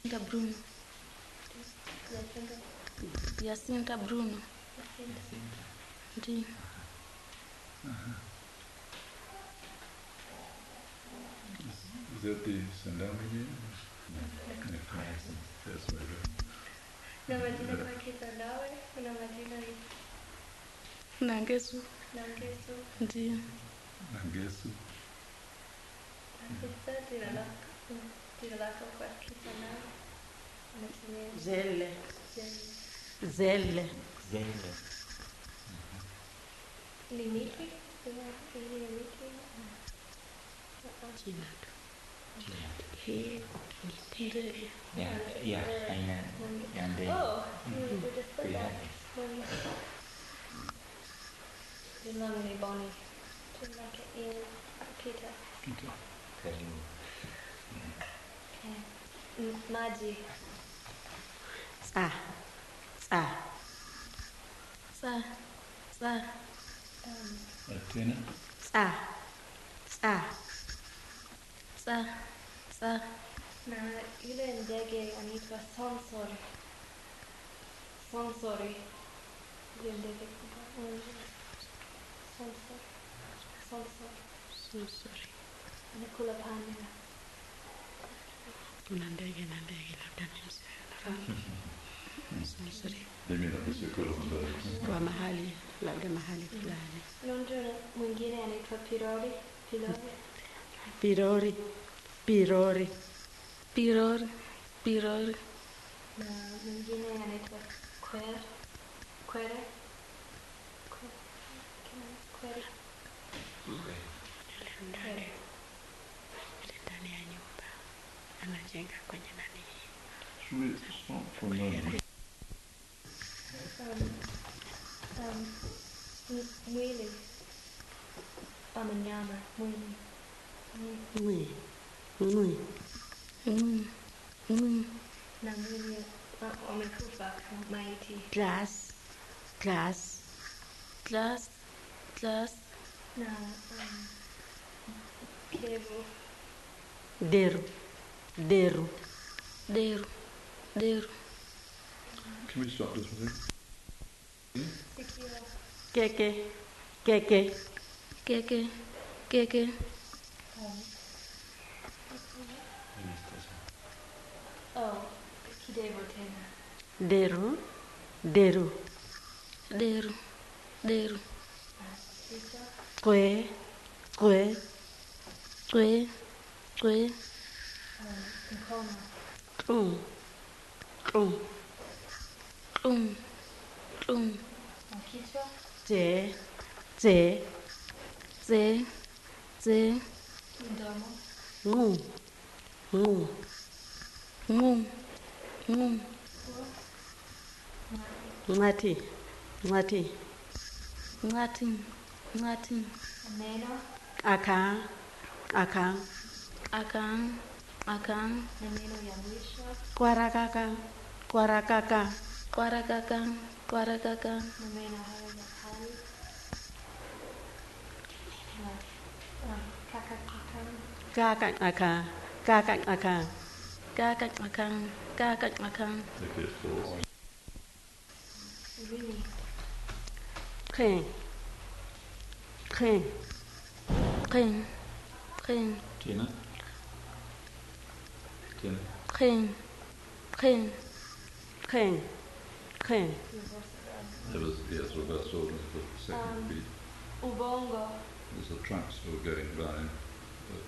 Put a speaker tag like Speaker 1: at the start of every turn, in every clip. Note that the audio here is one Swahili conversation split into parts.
Speaker 1: Bruno. Jacinta Bruno. Ndiyo.
Speaker 2: Is that the Sandami name? That's right.
Speaker 3: Na majina kwa Kisanawe, kuna majina ni
Speaker 1: Nangesu.
Speaker 3: Nangesu.
Speaker 1: Ndiyo.
Speaker 2: Nangesu.
Speaker 3: Sasa jina lako kwa Kisanawe. Unatumia
Speaker 4: Zelle.
Speaker 3: Zelle.
Speaker 4: Zelle.
Speaker 3: Ni Miki? Ni Miki?
Speaker 4: Jina tu.
Speaker 1: Hii ndege.
Speaker 4: Ya, aina ya ndege.
Speaker 3: Oh, jina langu ni Bonnie. Jina lake ni Peter.
Speaker 2: Peter.
Speaker 4: Karibu.
Speaker 3: Maji.
Speaker 4: Sa.
Speaker 2: Tena?
Speaker 1: Sa.
Speaker 3: Na yule ndege anaitwa Sonsori. Yule ndege kubwa.
Speaker 4: Sonsori.
Speaker 3: Anakula panya.
Speaker 4: Kuna ndege na ndege labda ni msee. Sonsori.
Speaker 2: Mimi nakusikia
Speaker 4: Kwa mahali, labda mahali fulani.
Speaker 3: Ndio mwingine anaitwa Pirori.
Speaker 1: Pirori.
Speaker 3: Na mwingine anaitwa Kwere.
Speaker 4: Ndani ya nyumba. Anajenga kwenye nani.
Speaker 2: Sweet song from London.
Speaker 3: Mwili. Ama nyama. Mwili. Na mwili wamekufa maiti.
Speaker 1: Glass.
Speaker 3: Na kevu.
Speaker 4: Deru.
Speaker 2: Can we stop this with
Speaker 3: Sikio.
Speaker 4: Keke.
Speaker 3: Kidevu tena.
Speaker 4: Deru.
Speaker 3: Sita.
Speaker 4: Kwe.
Speaker 3: Mkono. Kichwa. Mdomo.
Speaker 4: Ngati.
Speaker 3: Meno.
Speaker 4: Akang.
Speaker 3: Na meno ya mwisho.
Speaker 4: Kwarakaka.
Speaker 3: Na meno hayo ya kali.
Speaker 4: Kakang.
Speaker 2: Okay, four.
Speaker 3: Really.
Speaker 4: Keng.
Speaker 2: Tina?
Speaker 4: Keng.
Speaker 2: That was, yes, reverse order for the second beat.
Speaker 3: Ubongo.
Speaker 2: There's a transfer going by, but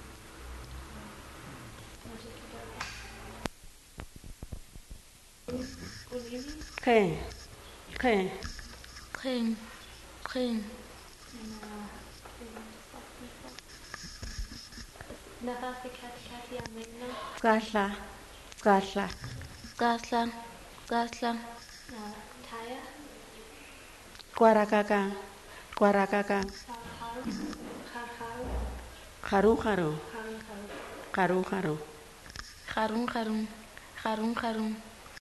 Speaker 3: Ulimi.
Speaker 4: Keng.
Speaker 3: Nafasi katikati ya meno.
Speaker 4: Kasla.
Speaker 3: Na taya.
Speaker 4: Kwarakaka.
Speaker 3: Haru.
Speaker 4: Haru.
Speaker 1: Harun.